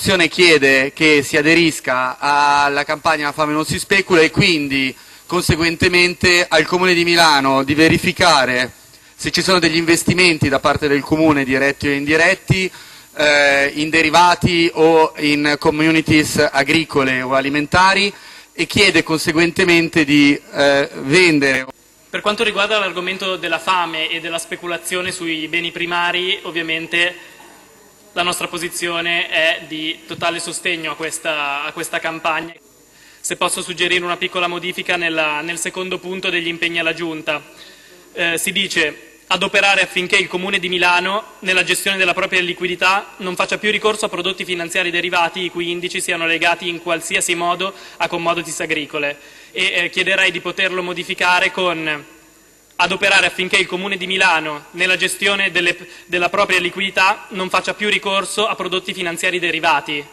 mozione chiede che si aderisca alla campagna La fame non si specula e quindi conseguentemente al Comune di Milano di verificare se ci sono degli investimenti da parte del Comune, diretti o indiretti, in derivati o in communities agricole o alimentari, e chiede conseguentemente di vendere. Per quanto riguarda l'argomento della fame e della speculazione sui beni primari, ovviamente la nostra posizione è di totale sostegno a questa campagna. Se posso suggerire una piccola modifica nel secondo punto degli impegni alla Giunta. Si dice adoperare affinché il Comune di Milano, nella gestione della propria liquidità, non faccia più ricorso a prodotti finanziari derivati i cui indici siano legati in qualsiasi modo a commodities agricole, e chiederei di poterlo modificare con adoperare affinché il Comune di Milano, nella gestione della propria liquidità, non faccia più ricorso a prodotti finanziari derivati.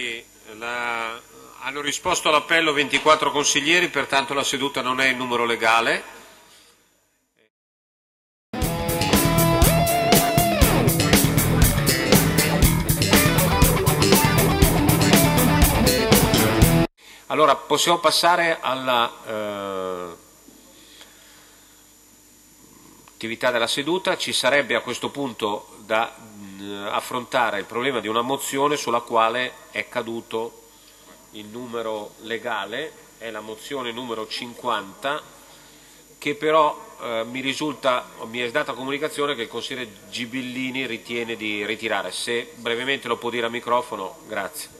Hanno risposto all'appello 24 consiglieri, pertanto la seduta non è in numero legale. Allora, possiamo passare alla attività della seduta. Ci sarebbe a questo punto da affrontare il problema di una mozione sulla quale è caduto il numero legale, è la mozione numero 50, che però mi è data comunicazione che il consigliere Gibellini ritiene di ritirare. Se brevemente lo può dire a microfono, grazie.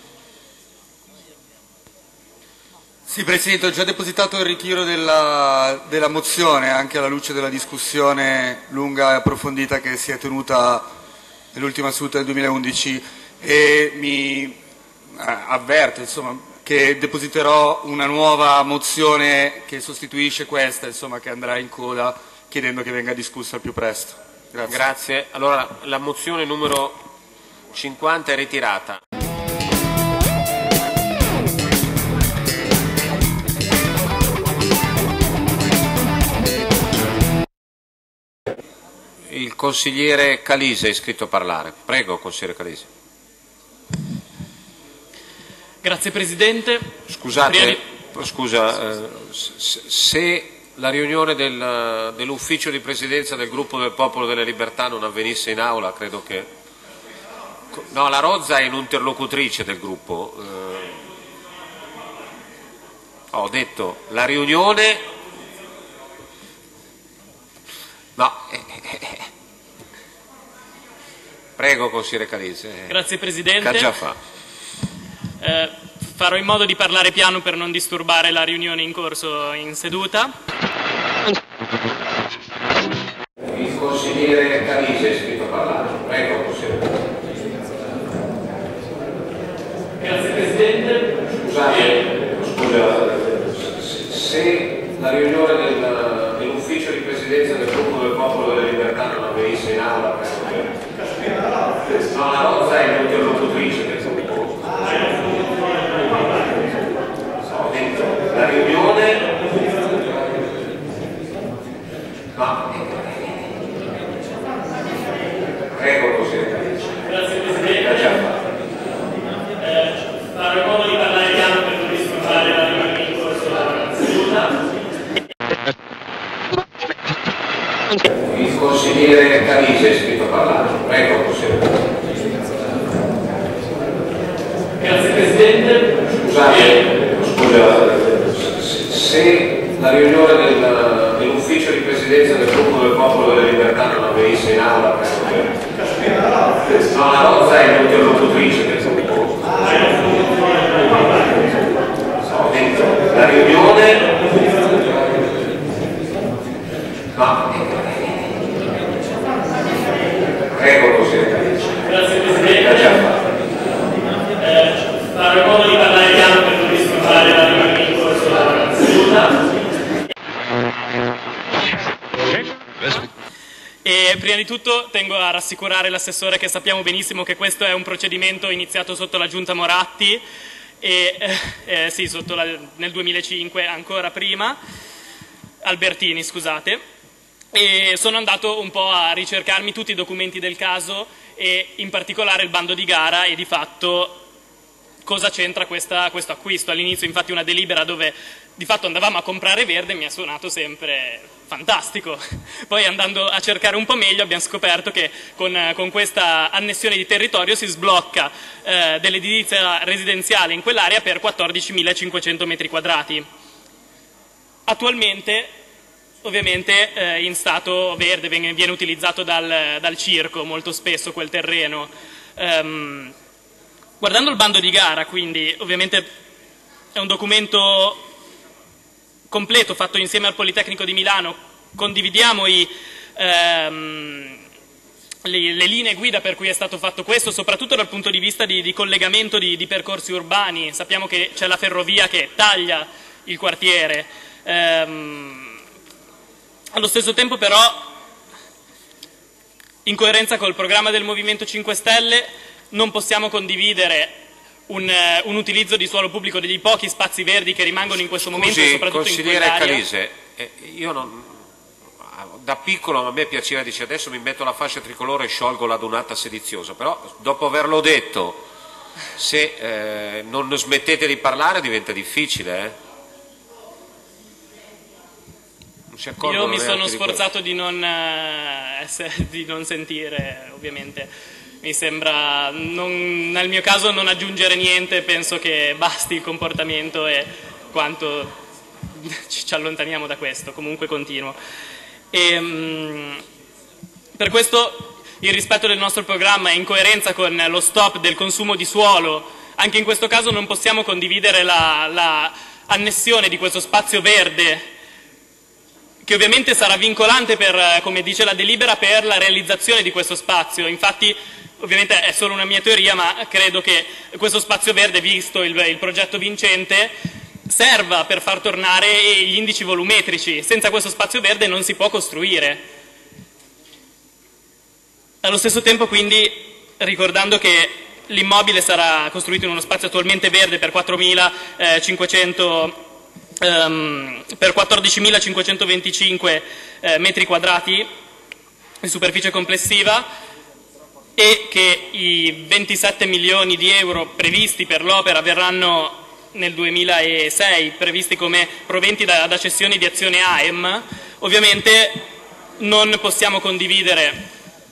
Sì, Presidente, ho già depositato il ritiro della mozione, anche alla luce della discussione lunga e approfondita che si è tenuta nell'ultima seduta del 2011, e mi avverto che depositerò una nuova mozione che sostituisce questa, che andrà in coda, chiedendo che venga discussa al più presto. Grazie. Grazie. Allora, la mozione numero 50 è ritirata. Il consigliere Calise è iscritto a parlare. Prego, consigliere Calise. Grazie Presidente. Scusate, se la riunione dell'ufficio di presidenza del gruppo del Popolo delle Libertà non avvenisse in aula, credo che... No, la Rozza è un'interlocutrice del gruppo. Ho detto la riunione... No. Prego, consigliere Calise. Grazie Presidente. Che già fa. Farò in modo di parlare piano per non disturbare la riunione in corso in seduta. Il consigliere Calise è iscritto a parlare. Prego, consigliere. Grazie Presidente. Se la riunione dell'ufficio di presidenza del gruppo del Popolo delle Libertà non avvenisse in aula, penso che... No, la Rozza è un'interlocutrice del gruppo. Ho detto la riunione... No. Prego, consigliere. Grazie Presidente. Farò in modo di parlare piano per non disturbare la riunione in corso della seduta. Il consigliere Calise è iscritto a parlare. Prego, consigliere. Grazie Presidente. Se la riunione dell'ufficio di presidenza del gruppo del Popolo delle Libertà non avvenisse in aula, penso che... No, la Rozza è un'interlocutrice del gruppo. Ho detto la riunione... No. Prego, consigliere. Grazie Presidente. Farò in modo di parlare piano per non disturbare la riunione in corso della seduta. E prima di tutto tengo a rassicurare l'assessore che sappiamo benissimo che questo è un procedimento iniziato sotto la Giunta Moratti, sì, nel 2005, ancora prima, Albertini, scusate, e sono andato un po' a ricercarmi tutti i documenti del caso e in particolare il bando di gara, e di fatto cosa c'entra questo acquisto. All'inizio infatti una delibera dove di fatto andavamo a comprare verde mi ha suonato sempre fantastico, poi andando a cercare un po' meglio abbiamo scoperto che con questa annessione di territorio si sblocca dell'edilizia residenziale in quell'area per 14.500 metri quadrati. Attualmente ovviamente in stato verde viene utilizzato dal circo molto spesso quel terreno. Guardando il bando di gara, quindi, ovviamente è un documento completo fatto insieme al Politecnico di Milano, condividiamo le linee guida per cui è stato fatto questo, soprattutto dal punto di vista di collegamento di percorsi urbani. Sappiamo che c'è la ferrovia che taglia il quartiere. Allo stesso tempo però, in coerenza col programma del Movimento 5 Stelle, non possiamo condividere un utilizzo di suolo pubblico degli pochi spazi verdi che rimangono in questo momento, soprattutto in quell'area. Calise, da piccolo a me piaceva, dice adesso mi metto la fascia tricolore e sciolgo la donata sediziosa, però dopo averlo detto, se non smettete di parlare diventa difficile. Non si accorgono. Io mi sono sforzato di non sentire, ovviamente. Mi sembra, nel mio caso, non aggiungere niente, penso che basti il comportamento e quanto ci allontaniamo da questo. Comunque continuo. Per questo il rispetto del nostro programma è in coerenza con lo stop del consumo di suolo. Anche in questo caso non possiamo condividere la annessione di questo spazio verde, che ovviamente sarà vincolante per, come dice la delibera, per la realizzazione di questo spazio. Infatti, ovviamente è solo una mia teoria, ma credo che questo spazio verde, visto il progetto vincente, serva per far tornare gli indici volumetrici. Senza questo spazio verde non si può costruire. Allo stesso tempo, quindi, ricordando che l'immobile sarà costruito in uno spazio attualmente verde per 14.525 metri quadrati di superficie complessiva, e che i 27 milioni di euro previsti per l'opera verranno nel 2006 previsti come proventi da cessioni di azione AEM, ovviamente non possiamo condividere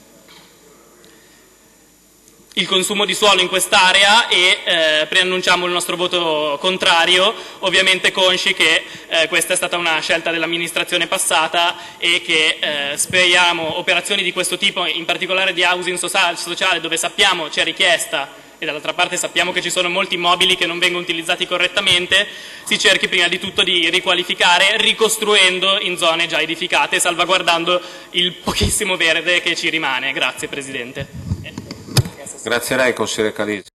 il consumo di suolo in quest'area e preannunciamo il nostro voto contrario, ovviamente consci che questa è stata una scelta dell'amministrazione passata e che speriamo operazioni di questo tipo, in particolare di housing sociale, dove sappiamo c'è richiesta e dall'altra parte sappiamo che ci sono molti immobili che non vengono utilizzati correttamente, si cerchi prima di tutto di riqualificare ricostruendo in zone già edificate, salvaguardando il pochissimo verde che ci rimane. Grazie Presidente. Grazie a lei, consigliere Calise.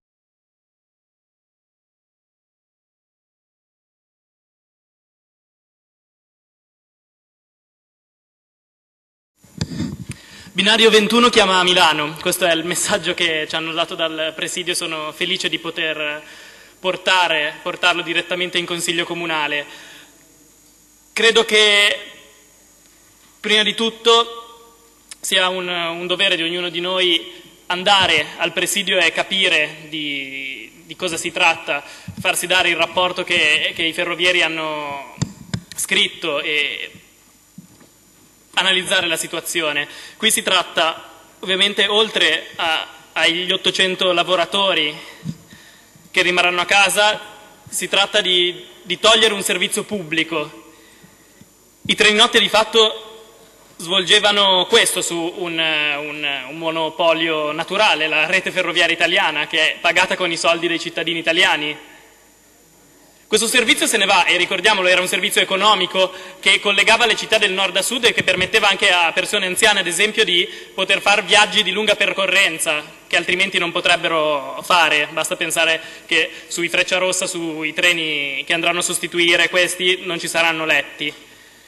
Binario 21 chiama a Milano, questo è il messaggio che ci hanno dato dal Presidio, sono felice di poter portarlo direttamente in Consiglio Comunale. Credo che prima di tutto sia un dovere di ognuno di noi andare al Presidio e capire di cosa si tratta, farsi dare il rapporto che i ferrovieri hanno scritto e analizzare la situazione. Qui si tratta, ovviamente, oltre agli 800 lavoratori che rimarranno a casa, si tratta di togliere un servizio pubblico. I treni notte di fatto svolgevano questo su un monopolio naturale, la rete ferroviaria italiana, che è pagata con i soldi dei cittadini italiani. Questo servizio se ne va, e ricordiamolo, era un servizio economico che collegava le città del nord a sud e che permetteva anche a persone anziane, ad esempio, di poter fare viaggi di lunga percorrenza, che altrimenti non potrebbero fare. Basta pensare che sui Frecciarossa, sui treni che andranno a sostituire questi, non ci saranno letti.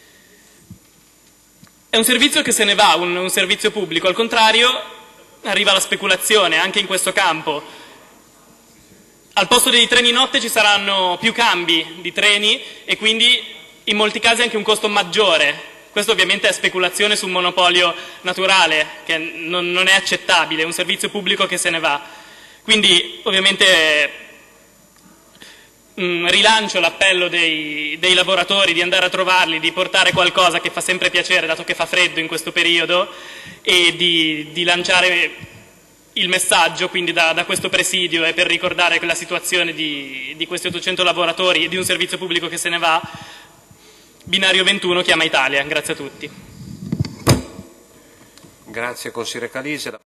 È un servizio che se ne va, un servizio pubblico. Al contrario, arriva la speculazione anche in questo campo. Al posto dei treni notte ci saranno più cambi di treni e quindi in molti casi anche un costo maggiore. Questo ovviamente è speculazione su un monopolio naturale che non è accettabile, è un servizio pubblico che se ne va. Quindi ovviamente rilancio l'appello dei lavoratori di andare a trovarli, di portare qualcosa che fa sempre piacere dato che fa freddo in questo periodo, e di lanciare il messaggio quindi da questo presidio, e per ricordare la situazione di questi 800 lavoratori e di un servizio pubblico che se ne va. Binario 21 chiama Italia. Grazie a tutti. Grazie consigliere Calise.